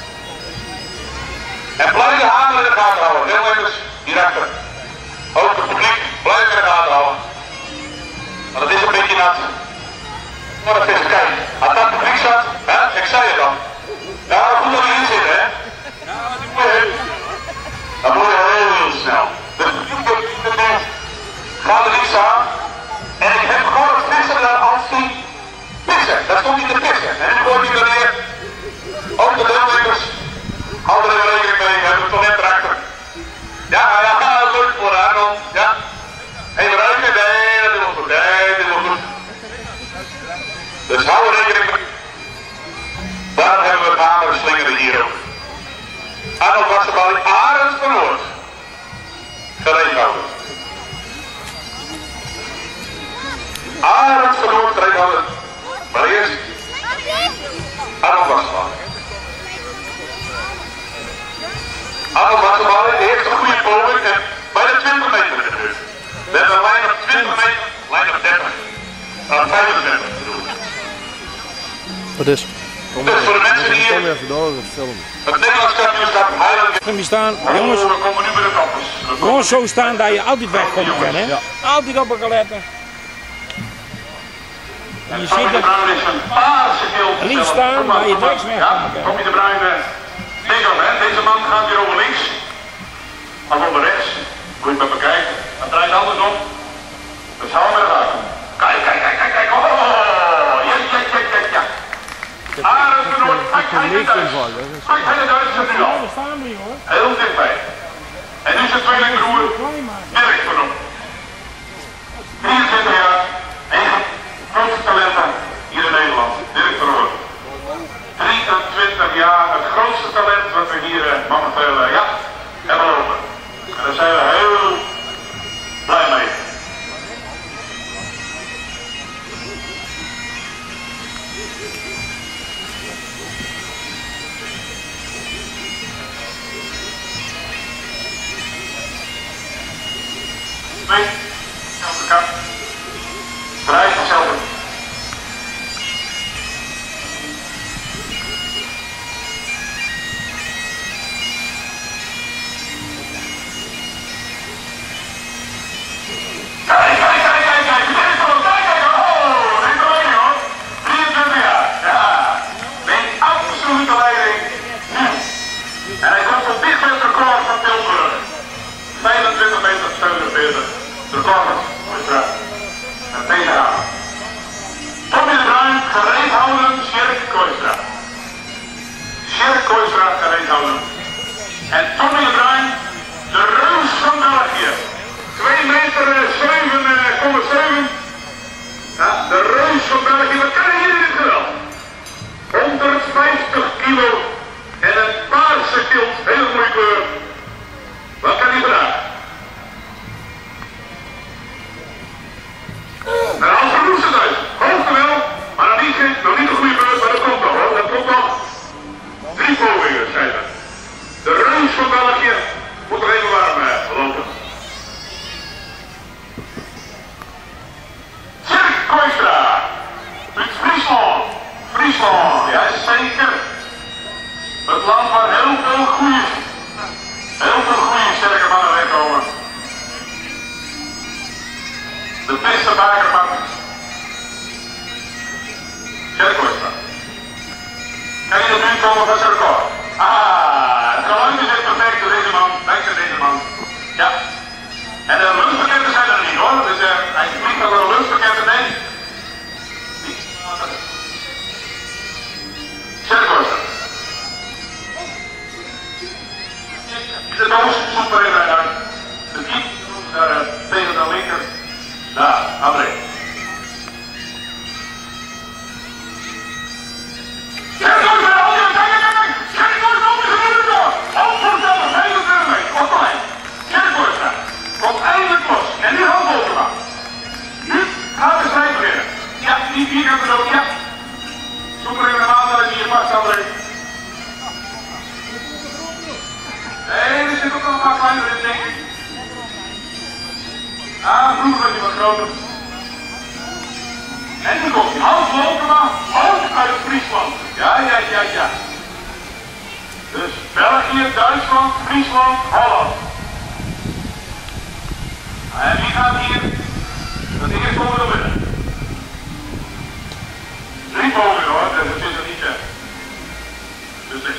En blijf de hamer in de gaten houden. Deelnemers hierachter. Ook het publiek, blijf in de gaten houden. Want het is een beetje nat. Maar dat is het, kijk. Als dat publiek zat, hè? Ik zei het dan. Ja, dat moet er in zitten, hè? Dan moet je heel snel. De publiek gaat er niet staan. En ik heb gewoon het vissen daar als die pissen. Daar stond hij te pissen. En nu wordt hij er weer. Ook de deelnemers. Houden er rekening mee, we hebben het toilet erachter. Ja, leuk voor Arnold. Ja. Even ruiken? Nee, dat doen we goed. Dus hou er rekening mee. Daar hebben we het hamer slingeren hier ook. Arnold Wasserbali, Arend van Noord. Gereed houden. Arend van Noord, gereed houden. Maar eerst Arnold Wasserbali. Arnold Wasserbali, de eerste goede poging en bij de 20 meter gebeurd. We hebben een lijn op 20 meter, lijn op 30. 25 bedoel ik. Wat is? Dus voor de mensen die hier het Nederlands kampioenschap Highland Games staan, jongens, we komen nu bij de kappers. gewoon zo staan dat je altijd wegkomt, hè? Ja. Altijd op elkaar letten. En je ziet het liefst staan waar je niks weg kan. Tommy de Bruin, deze man gaat weer over links, maar over rechts. Moet je het maar bekijken. Dan draait het andersom. Dus hou hem eruit. Kijk. Oh, ja. Arend van Noord, kijk hij de Duitsers nu al. Heel dichtbij. En nu zijn tweede broer, Dirk van Noord. 23 jaar, een van de grootste talenten hier in Nederland, Dirk van Noord. 23 jaar, het grootste talent wat we hier momenteel hebben lopen. En daar zijn we heel blij mee. Nee, dezelfde kant. Draait hetzelfde. Kijk. Oh, neem er een hoor. 23 jaar. Ja. Neemt absolute leiding. Nu. En hij komt op dicht bij het record van Tilburg. 25 meter 47. De record is er. En tegenaan. Tommy de Bruin, gereed houden, Sjerk Kooistra. Sjerk Kooistra, gereed houden. En Tommy de Bruin, de reus van België. 2 meter 7,7. Ja, de reus van België, wat kan hij hier in dit geweld? 150 kilo en een paarse kilt, heel mooie kleur. Wat kan hij vandaag? En als vermoest het uit, hoogte wel, maar nog niet de goede Kooistra. Uit Friesland. Friesland, ja zeker. Het land waar heel veel goede sterke mannen wegkomen. De beste bakerman. Gerrit Kooistra. Kan je in de buurt komen van zijn record? Het geluid is echt perfect door deze man. Dankzij deze man. Ja. En de lunchpakketten zijn er niet hoor. Dus hij vliegt nog wel een lunchpakketten mee. Gerrit Kooistra. De doos zoekt maar even uit. De diep daar tegen de linker. Daar, André. Gerrit Kooistra, kijk! Gerrit Kooistra, op is er nu door! Onverzellig, 25 meter, op de lijn. Gerrit Kooistra komt eindelijk los. En nu gaat Woltema. Nu gaat de strijd beginnen. Ja, die vierkante dood, ja. Zoek er even een maand dat hij hier past, André. Nee, er zit ook nog een paar kleinere in, denk ik. Vroeger was hij wat groter. En nu komt hij. Hans Woltema, ook uit Friesland. Ja. Dus België, Duitsland, Friesland, Holland. En wie gaat hier het eerste onder winnen? 3 pogingen hoor, dus het is er niet ver. Dus dit.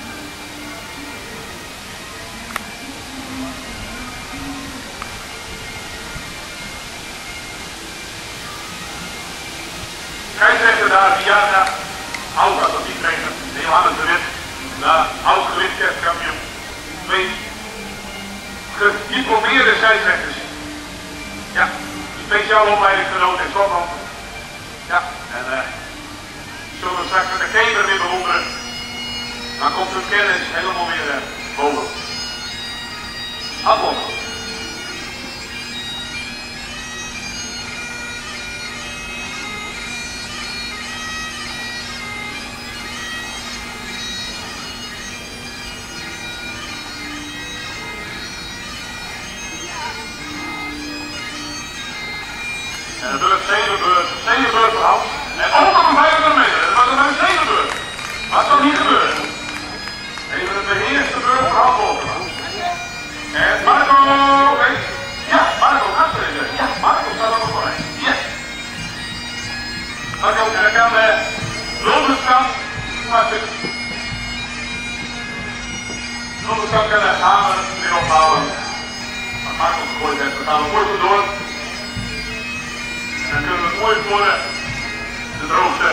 Scheidsrechter daar, Diana, oud atletiek trainer, Johannes de Wit, oud gewichtskampioen. 2 gediplomeerde scheidsrechters. Ja, speciale opleidingsgenoot in Schotland. Ja, en zullen we straks met de keper weer bewonderen. Dan komt hun kennis helemaal weer boven. Appel. En de beurt 7 beurt voor Hans. En ook nog een 500 meter. Dat was een 7 beurt. Wat zou hier gebeuren? Even de beheerste beurt voor Hans Woltema. En Marco. Ja, Marco gaat erin. Ja, Marco staat ook nog voor mij. Yes. Marco, en dan kan Lulderskant. Lulderskant kan de hamer weer ophalen. Maar Marco gegooid heeft. We gaan er mooi door. En dan kunnen we het mooi voor de droogte.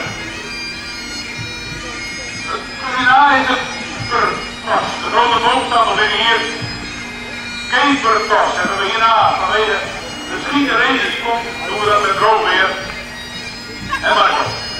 Hierna is het kepertos. De grote boomstander liggen hier. Kepertos hebben we hierna vanwege de schiete regen die komt, doen we dat met droog weer. En Marco.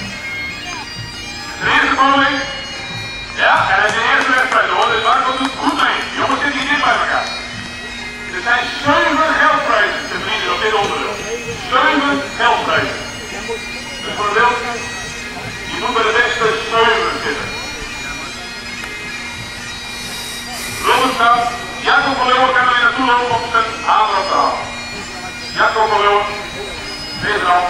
De eerste poging. Ja, en het is de eerste wedstrijd hoor, dus Marco doet goed mee. De jongens zitten hier dicht bij elkaar. Er zijn 7 geldprijzen te verdienen op dit onderdeel. 7 geldprijzen. Dus voor de wild, je moet bij de beste 7 zitten. Lulderskant, Jacob van Leeuwen kan er weer naartoe lopen om zijn hamer op te halen. Jacob van Leeuwen, Nederland.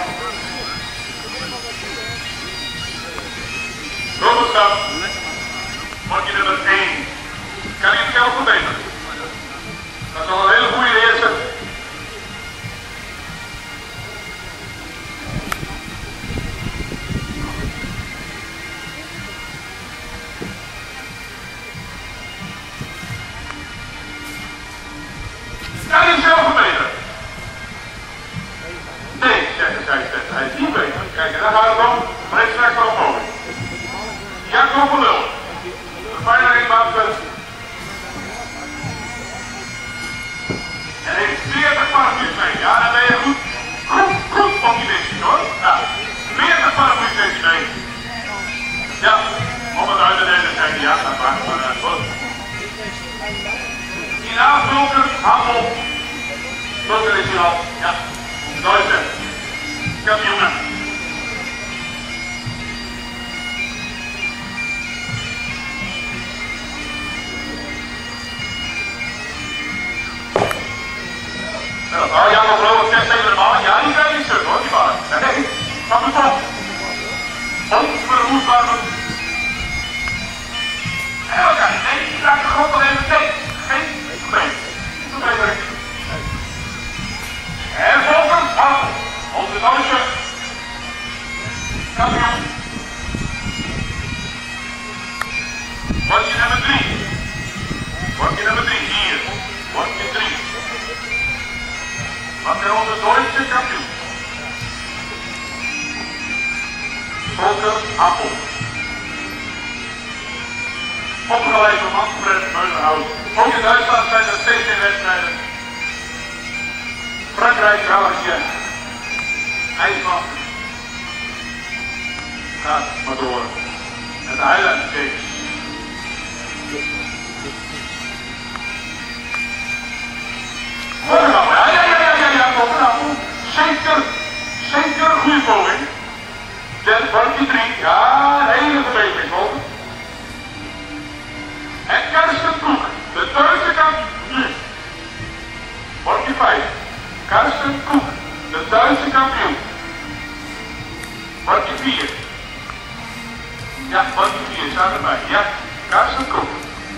Lulderskant, potje nummer 1. Kan hij het geld verbeteren? Dat is al een hele goede eerste. Kan hij hem zelf verbeteren? Nee, zegt de scheidsrechter. Hij is niet beter. Kijk, en daar gaat het om. Maar ik straks wel over. Jacob van Leeuwen. De bijna in baanpunt. En heeft 40 paraplu's mee. Ja, dan ben je goed optimistisch hoor. Ja, 40 paraplu's heeft hij mee. Ja, om het uit te delen zeggen. Ja, dat maakt maar goed. Hierna Vulker, Handel. Vulker is hier al. Ja, Duitse. Kampioenen. Ja, Jacob Rowe test even de bal. Ja, die krijgt niet stuk hoor, die bal. Nee. Wat er onze Duitse kampioen. Volker Appel. Opgeleid door Manfred Meulenhout. Ook in Duitsland zijn er steeds geen wedstrijden. Frankrijk, België, IJsland. Gaat maar door. En de Highland Games. Ja, Volker Appel. Zeker een goede poging. Zet Barkie 3, ja, een hele verbetering Volker. En Karsten Koek, de Duitse kampioen. Barkie 5. Karsten Koek, de Duitse kampioen. Barkie 4. Ja, Barkie 4 staat erbij. Ja, Karsten Koek.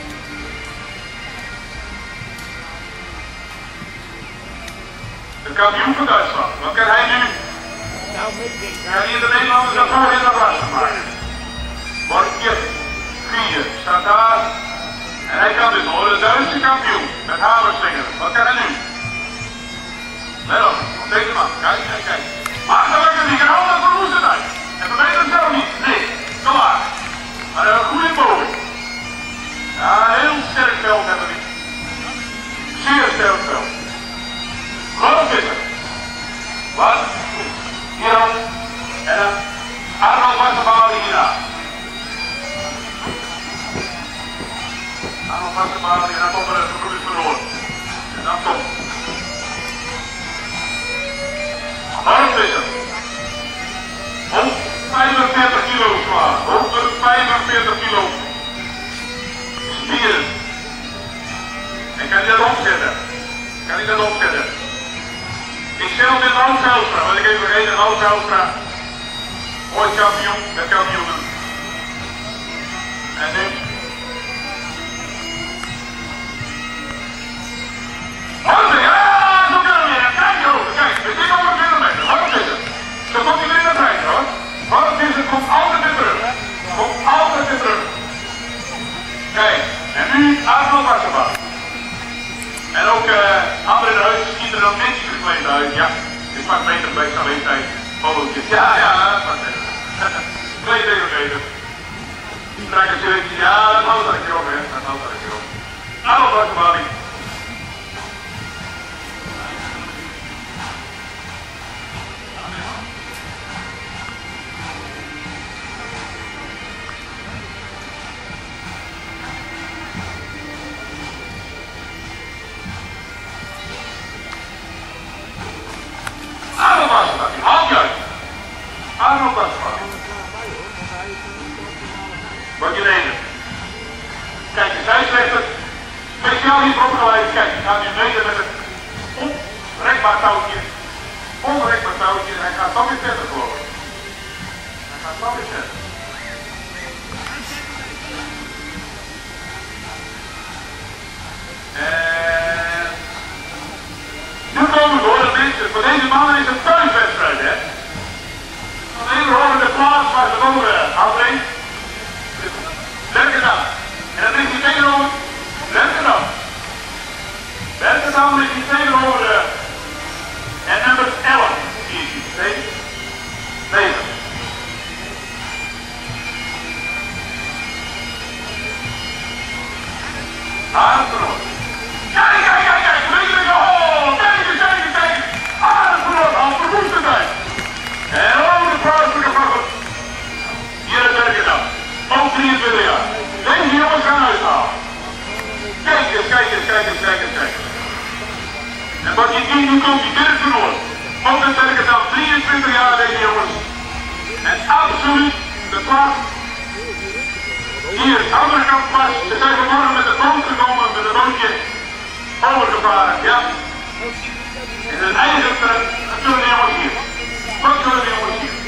De kampioen van Duitsland. Wat kan hij nu? Kan hier de Nederlanders naar voren in de plaats maken? Barkie 4 staat daar. En hij kan dus worden de Duitse kampioen met hamerslingeren. Wat kan hij nu? Let op, op deze man. Kijk. Maar dat lukt niet. Hou dat verwoesten uit. En verbeter het zelf niet. Nee, te laag. Maar een goede poging. Ja, een heel sterk veld hebben we. Zeer sterk veld. Groot is het. Wat? Hierop. En dan Arnold Wasserbalen hierna. Arnold Wasserbalen hierna komt er een groep verloren. En dan komt. 145 kilo zwaar, 145 kilo spieren. En kan hij dat omzetten? Ik zet hem in Wout Zijlstra, want ik even vergeten, Wout Zijlstra, ooit kampioen, met kampioenen. En nu? Zo kunnen we weer. Kijk, we zitten op een kilometer. Wat is het? Zo komt hij weer naar het hoor. Wat is het? Komt altijd weer terug. Kijk, en nu Arnold Wasserbalen. En ook André de Huis ziet er dan netjes gekleed uit. Ja, dit pakt beter bij zijn leeftijd. Fotootjes. Ja, dat pakt beter. Kleed beter. Strak een shirtje. Ja, dat houdt er een keer op, hè. Arnold Wasserbalen. Arnold Wasserbalen. Wat je neemt. Kijk, de zijslechter. Speciaal hiervoor opgeleid. Kijk, ik ga nu meten met het onrekbaar touwtje. En hij gaat dan weer verder geloof ik. En nu komen we door, mensen. Voor deze mannen is het thuiswedstrijd, hè. Even horen de plaats waar ze wonen, André. Werkendam. En dan ligt hij tegenover Werkendam. Werkendam ligt hij tegenover en nummer 11. Hier is hij. 9. Aardenverloor. Kijk. Kijk. Aardenverloor. Al verwoest te zijn. En over de plaatselijke vlaggen. Hier is Werkendam. Ook 23 jaar. Deze jongens gaan uithalen. Kijk eens. En wat je ziet, nu komt die Dirk verloor. Ook een Werkendam. 23 jaar deze jongens. En absoluut de plaats. Hier, andere kant pas. Ze zijn vanmorgen met de boot gekomen, met een bootje overgevaren. Ja. En hun eigen kunnen de jongens hier. Wat kunnen de jongens hier?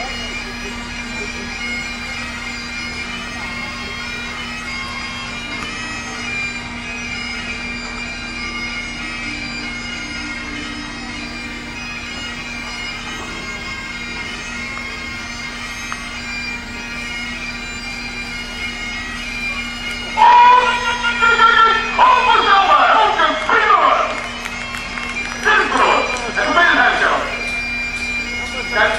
Onvoorstelbaar! Ook een prima! Dit is verloren! En probeer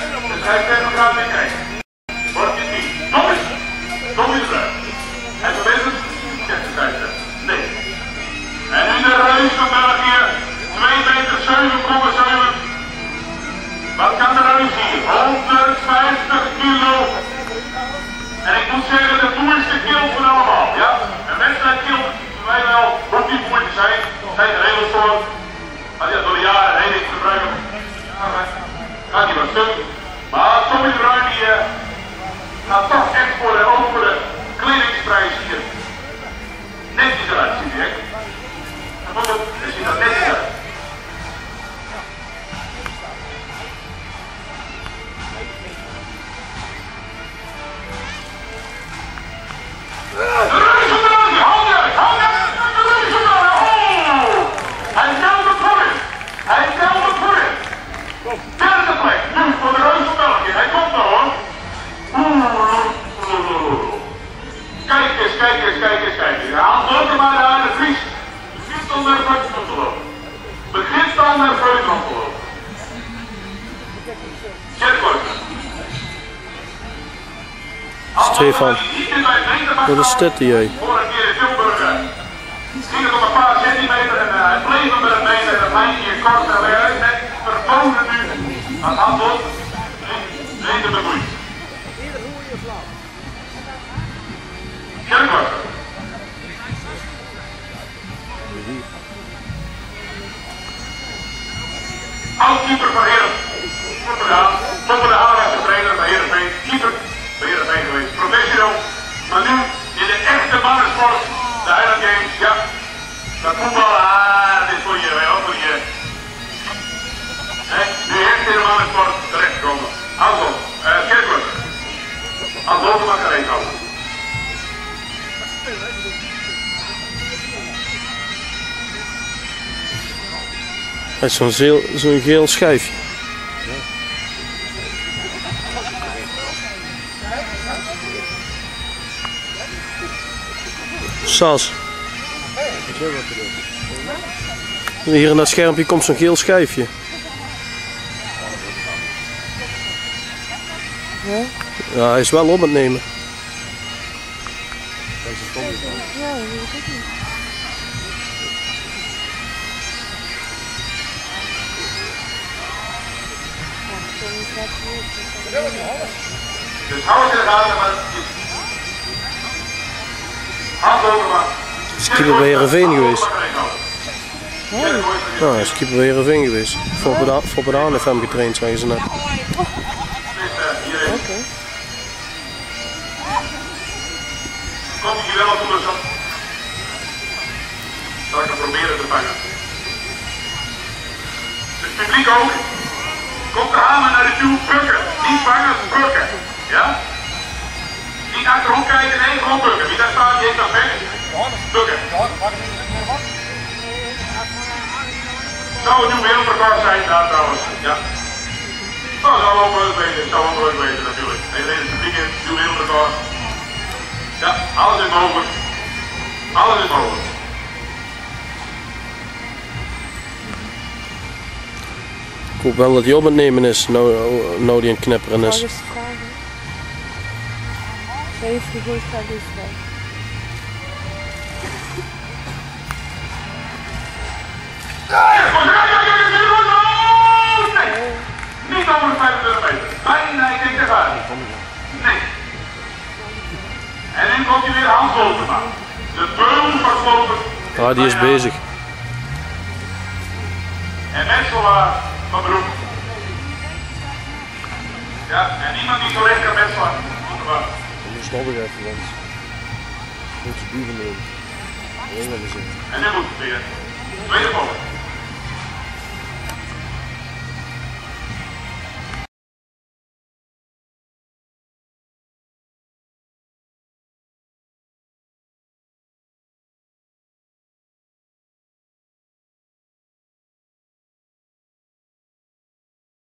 de scheidsrechter gaat weer kijken. Wordt dit niet? Tommy de Bruin. En verbeterd, kent de scheidsrechter. Nee. En nu de reus van België, 2,7,7 meter. Wat kan de reus hier? 150 kilo. En ik moet zeggen, de moeilijkste kilt van allemaal. Ja? Een wedstrijd kilt, voor mij wel, hoeft niet moeilijk te zijn. Zijn er heel voor. Maar ja, door de jaren heen ik gebruik hem. Gaat hij wat stuk. Maar Tommy de Bruin die gaat toch echt voor de kledingsprijs hier. Netjes eruit, zie je. Bijvoorbeeld, er ziet dat netjes uit. Derde plek, nu voor de reus van België. Hij komt nou hoor. Kijk eens, kijk eens, kijk eens, kijk eens. Haal ook maar daar de Vries. Begint al naar buitenland te lopen. Begint al naar buitenland te lopen. Stefan, wat is dit jij? Voor een keer in Tilburg. Ging het op een paar centimeter en hij bleef hem met een meter en een lijntje kort en hij net verboden nu. Aan het handel, reden bemoeid. Kerkwacht. Oud-keeper van Heeren. Toppen de aanrechte trainer van Heerenveen. Keeper van Heerenveen geweest. Professional. Maar nu in de echte mannensport. De Highland Games, ja. Dat voetbal, dit is voor je, wel voor je. Nu echt in de mannensport terechtkomen. Hou op, Kerkwacht. Als Lodeman kan één houden. Het is zo'n geel schijfje. Sas. Hier in dat schermpje komt zo'n geel schijfje. Ja, hij is wel op het nemen. Ja, dat weet ik niet. Dus hou het in de gaten, maar handlopen maar. Is keeper bij Heerenveen geweest? Nou, hij is keeper bij Heerenveen geweest. Voor Bedaan heeft hem getraind, zeggen ze net. Oké. Komt hij wel op de lus op? Zal ik hem proberen te vangen? Het publiek ook. Komt de hamer naar de toe, bukken. Niet vangen, bukken. Ja? Niet achterhoek kijken, nee, gewoon bukken. Wie daar staat, die heeft dat weg. Bukken. Zou het nieuw wereldrecord zijn daar trouwens, ja. Nou, dat zou ook leuk weten, zou ook leuk weten natuurlijk. Even in het publiek in, nieuw wereldrecord. Ja, alles is mogelijk. Alles is mogelijk. Ik hoop wel dat hij op het nemen is, nou die aan het knipperen is. Ze heeft gegooid, gaat dus weg. Nee, niet over de 25 meter. Bijna, ik denk dat gaat niet. Nee. En nu komt hij weer Hans Lotema. De beul van Sloten. Ah, die is bezig. En Metselaar van beroep. Ja, en iemand die zo lekker kan metselen. Dat is nog even, want moet je buren doen. En nu moet het weer. Tweede bal.